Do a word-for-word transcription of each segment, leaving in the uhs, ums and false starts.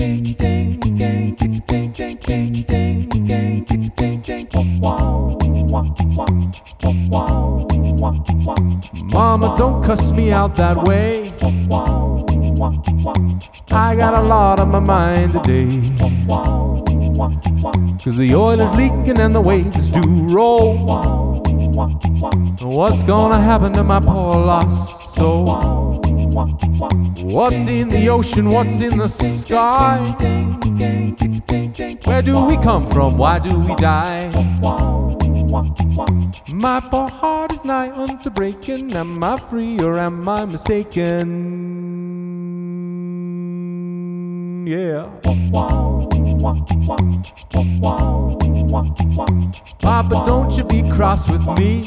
Mama, don't cuss me out that way. I got a lot on my mind today. Cause the oil is leaking and the waves do roll. What's gonna happen to my poor lost soul? What's in the ocean? What's in the sky? Where do we come from? Why do we die? My poor heart is nigh unto breaking. Am I free or am I mistaken? Yeah. Papa, don't you be cross with me.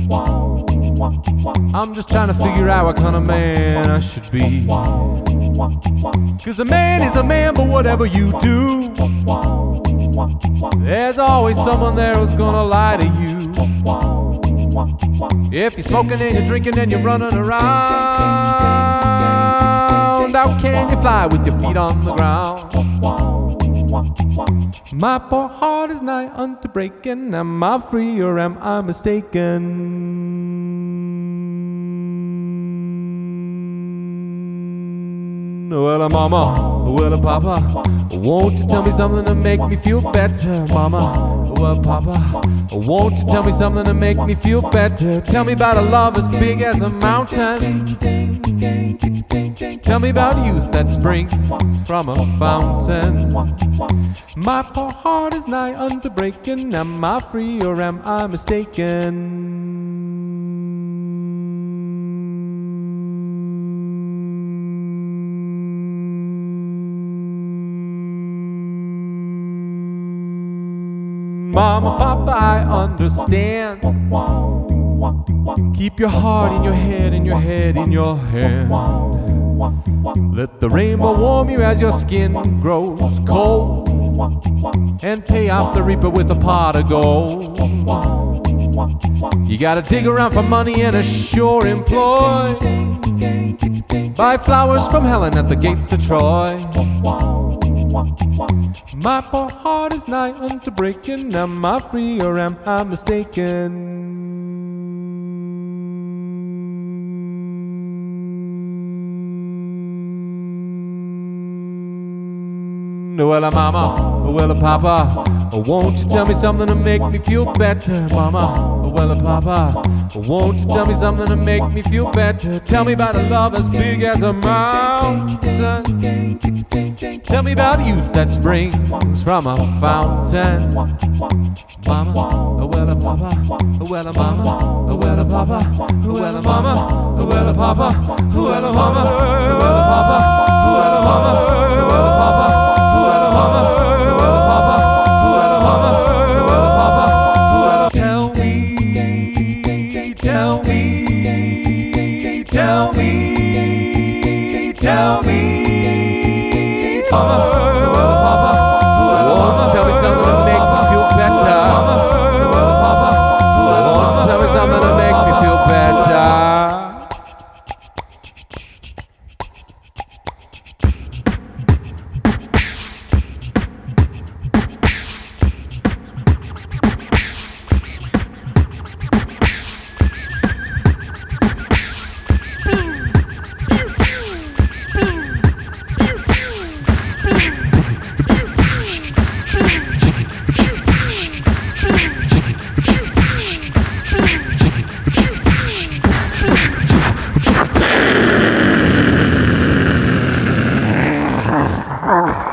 I'm just trying to figure out what kind of man I should be. Cause a man is a man, but whatever you do, there's always someone there who's gonna lie to you. If you're smoking and you're drinking and you're running around, how can you fly with your feet on the ground? My poor heart is nigh unto breaking. Am I free or am I mistaken? Well, mama, well, papa, won't you tell me something to make me feel better? Mama, well, papa, won't you tell me something to make me feel better? Tell me about a love as big as a mountain. Tell me about youth that springs from a fountain. My poor heart is nigh unto breaking. Am I free or am I mistaken? Mama, Papa, I understand. Keep your heart in your head and your head in your hand. Let the rainbow warm you as your skin grows cold, and pay off the reaper with a pot of gold. You gotta dig around for money and a sure employ. Buy flowers from Helen at the gates of Troy. My poor heart is nigh unto breaking. Am I free or am I mistaken? Well, mama, well, papa, won't you tell me something to make me feel better? Mama, well, papa, won't you tell me something to make me feel better? Tell me about a love as big as a mountain. Tell me about youth that springs from a fountain. Mama, well, papa, well, mama, well, papa, well, mama, well, papa, well, mama, well, papa, well, mama, well, papa. Tell me, tell me, tell me, tell me, Mama, Papa, won't you tell me something to make me feel better? Papa, won't you tell me something to make me feel better? Oh.